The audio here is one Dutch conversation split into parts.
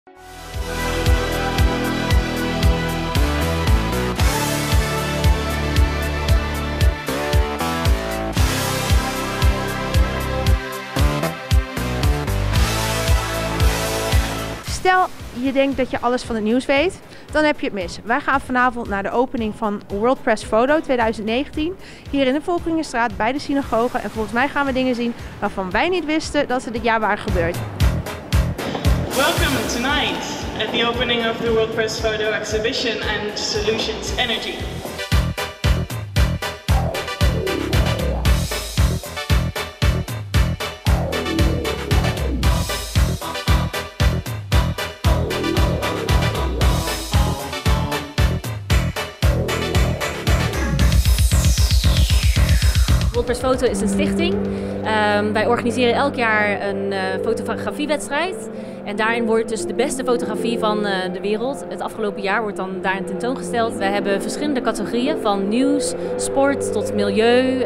Stel je denkt dat je alles van het nieuws weet, dan heb je het mis. Wij gaan vanavond naar de opening van World Press Photo 2019 hier in de Volkeringenstraat bij de synagoge. En volgens mij gaan we dingen zien waarvan wij niet wisten dat ze dit jaar waren gebeurd. Welcome tonight at the opening of the World Press Photo Exhibition and Solutions Energy. World Press Photo is een stichting. Wij organiseren elk jaar een fotografiewedstrijd. En daarin wordt dus de beste fotografie van de wereld. Het afgelopen jaar wordt dan daarin tentoongesteld. Wij hebben verschillende categorieën, van nieuws, sport tot milieu,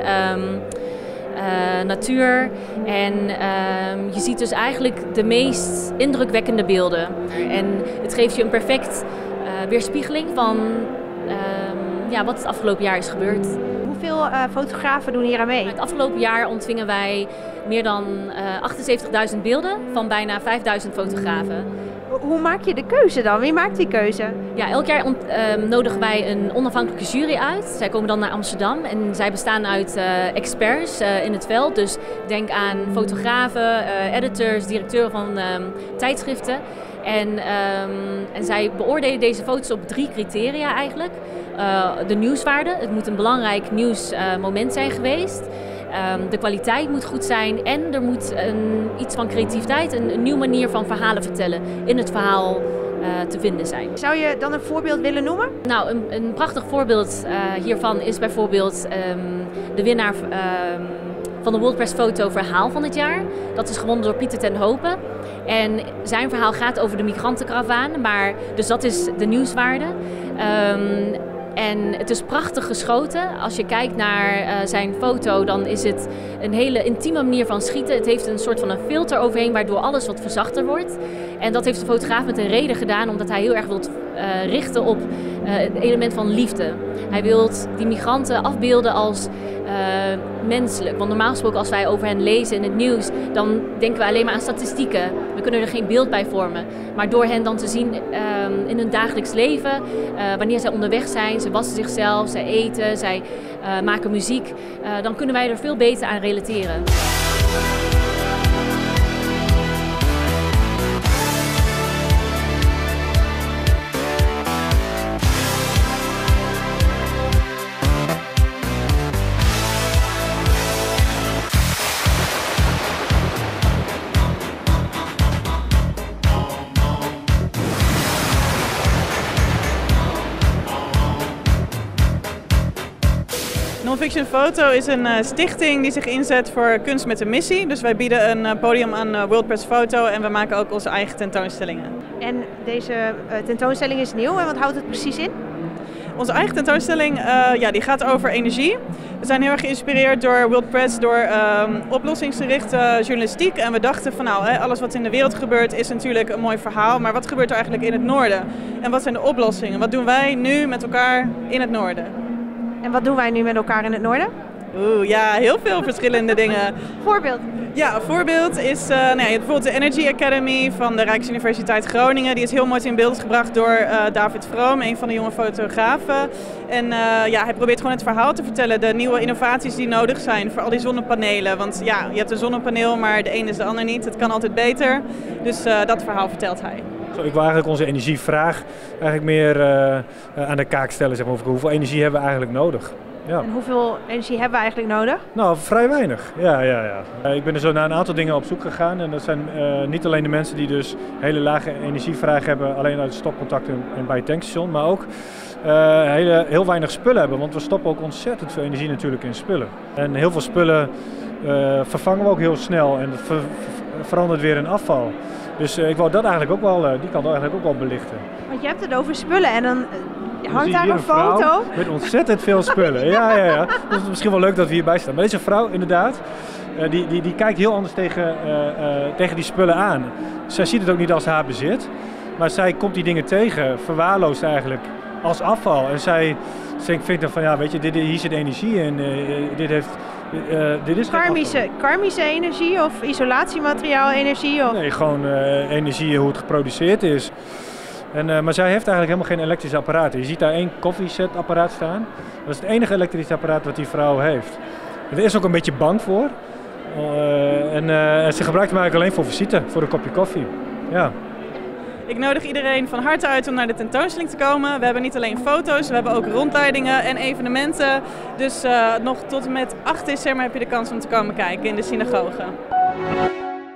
natuur. En je ziet dus eigenlijk de meest indrukwekkende beelden. En het geeft je een perfect weerspiegeling van wat het afgelopen jaar is gebeurd. Hoeveel fotografen doen hier aan mee? Het afgelopen jaar ontvingen wij meer dan 78.000 beelden van bijna 5.000 fotografen. Hoe maak je de keuze dan? Wie maakt die keuze? Ja, elk jaar nodigen wij een onafhankelijke jury uit. Zij komen dan naar Amsterdam en zij bestaan uit experts in het veld. Dus denk aan fotografen, editors, directeuren van tijdschriften. En zij beoordelen deze foto's op 3 criteria eigenlijk. De nieuwswaarde, het moet een belangrijk nieuwsmoment zijn geweest. De kwaliteit moet goed zijn en er moet iets van creativiteit, een nieuwe manier van verhalen vertellen in het verhaal te vinden zijn. Zou je dan een voorbeeld willen noemen? Nou, een prachtig voorbeeld hiervan is bijvoorbeeld de winnaar van de World Press Photo Verhaal van het jaar. Dat is gewonnen door Pieter ten Hope. En zijn verhaal gaat over de migrantenkaravaan, dus dat is de nieuwswaarde. En het is prachtig geschoten. Als je kijkt naar zijn foto, dan is het een hele intieme manier van schieten. Het heeft een soort van een filter overheen, waardoor alles wat verzachter wordt. En dat heeft de fotograaf met een reden gedaan, omdat hij heel erg wil richten op het element van liefde. Hij wil die migranten afbeelden als menselijk. Want normaal gesproken als wij over hen lezen in het nieuws, dan denken we alleen maar aan statistieken. We kunnen er geen beeld bij vormen. Maar door hen dan te zien in hun dagelijks leven, wanneer zij onderweg zijn, ze wassen zichzelf, zij eten, zij maken muziek, dan kunnen wij er veel beter aan relateren. Non-Fiction Photo is een stichting die zich inzet voor kunst met een missie. Dus wij bieden een podium aan World Press Photo en we maken ook onze eigen tentoonstellingen. En deze tentoonstelling is nieuw en wat houdt het precies in? Onze eigen tentoonstelling die gaat over energie. We zijn heel erg geïnspireerd door World Press, door oplossingsgerichte journalistiek. En we dachten van alles wat in de wereld gebeurt is natuurlijk een mooi verhaal. Maar wat gebeurt er eigenlijk in het noorden? En wat zijn de oplossingen? Wat doen wij nu met elkaar in het noorden? En wat doen wij nu met elkaar in het noorden? Heel veel verschillende dingen. Voorbeeld? Ja, een voorbeeld is bijvoorbeeld de Energy Academy van de Rijksuniversiteit Groningen. Die is heel mooi in beeld gebracht door David Vroom, een van de jonge fotografen. En hij probeert gewoon het verhaal te vertellen, de nieuwe innovaties die nodig zijn voor al die zonnepanelen. Want ja, je hebt een zonnepaneel, maar de een is de ander niet. Het kan altijd beter. Dus dat verhaal vertelt hij. Ik wil eigenlijk onze energievraag meer aan de kaak stellen. Zeg maar, over hoeveel energie hebben we eigenlijk nodig? Ja. En hoeveel energie hebben we eigenlijk nodig? Nou, vrij weinig. Ja. Ik ben er zo naar een aantal dingen op zoek gegaan. En dat zijn niet alleen de mensen die dus hele lage energievraag hebben, alleen uit stopcontact en bij het tankstation, maar ook heel weinig spullen hebben. Want we stoppen ook ontzettend veel energie natuurlijk in spullen. En heel veel spullen vervangen we ook heel snel en dat verandert weer in afval. Dus ik wou dat eigenlijk ook wel, die kant eigenlijk ook wel belichten. Want je hebt het over spullen en dan hangt daar een foto. Met ontzettend veel spullen. Ja. Dat is misschien wel leuk dat we hierbij staan. Maar deze vrouw inderdaad, die kijkt heel anders tegen die spullen aan. Zij ziet het ook niet als haar bezit. Maar zij komt die dingen tegen, verwaarloost eigenlijk als afval. En zij vindt dan van, ja, weet je, hier zit energie in, dit is karmische energie of isolatiemateriaal energie? Of? Nee, gewoon energie, hoe het geproduceerd is. Maar zij heeft eigenlijk helemaal geen elektrische apparaten. Je ziet daar 1 koffiezetapparaat staan. Dat is het enige elektrische apparaat wat die vrouw heeft. Daar is ook een beetje bang voor. Ze gebruikt hem eigenlijk alleen voor visite, voor een kopje koffie. Ja. Ik nodig iedereen van harte uit om naar de tentoonstelling te komen. We hebben niet alleen foto's, we hebben ook rondleidingen en evenementen. Dus nog tot en met 8 december heb je de kans om te komen kijken in de synagoge.